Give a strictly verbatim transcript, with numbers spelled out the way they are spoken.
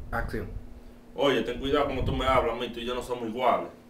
Acción. Oye, ten cuidado como tú me hablas, a mí, tú y yo no somos iguales.